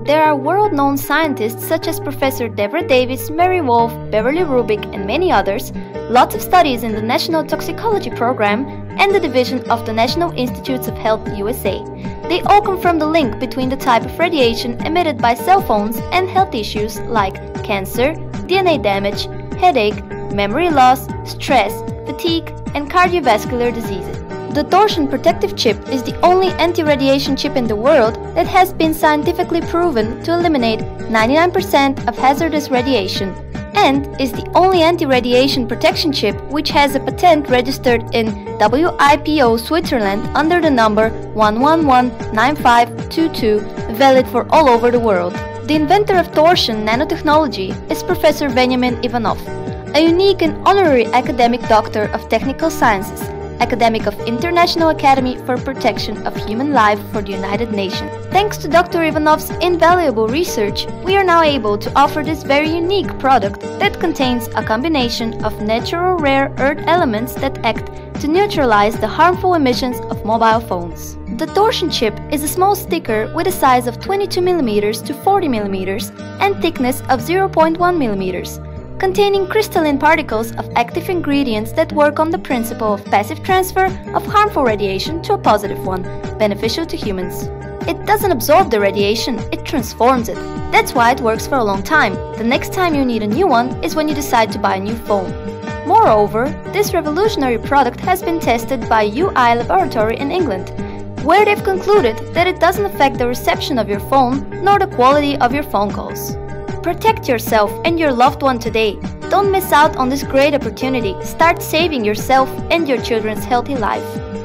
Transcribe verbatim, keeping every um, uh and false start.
there are world-known scientists such as Professor Deborah Davis, Mary Wolf, Beverly Rubik, and many others, lots of studies in the National Toxicology Program and the division of the National Institutes of Health U S A. They all confirm the link between the type of radiation emitted by cell phones and health issues like cancer, D N A damage, headache, memory loss, stress, fatigue, and cardiovascular diseases. The Torsion protective chip is the only anti-radiation chip in the world that has been scientifically proven to eliminate ninety-nine percent of hazardous radiation, and is the only anti-radiation protection chip which has a patent registered in W I P O Switzerland under the number one one one nine five two two, valid for all over the world. The inventor of Torsion nanotechnology is Professor Benjamin Ivanov, a unique and honorary academic doctor of technical sciences, academic of International Academy for Protection of Human Life for the United Nations. Thanks to Doctor Ivanov's invaluable research, we are now able to offer this very unique product that contains a combination of natural rare earth elements that act to neutralize the harmful emissions of mobile phones. The Torsion chip is a small sticker with a size of twenty-two millimeters to forty millimeters and thickness of zero point one millimeters, containing crystalline particles of active ingredients that work on the principle of passive transfer of harmful radiation to a positive one, beneficial to humans. It doesn't absorb the radiation, it transforms it. That's why it works for a long time. The next time you need a new one is when you decide to buy a new phone. Moreover, this revolutionary product has been tested by U I Laboratory in England, where they've concluded that it doesn't affect the reception of your phone nor the quality of your phone calls. Protect yourself and your loved one today. Don't miss out on this great opportunity. Start saving yourself and your children's healthy life.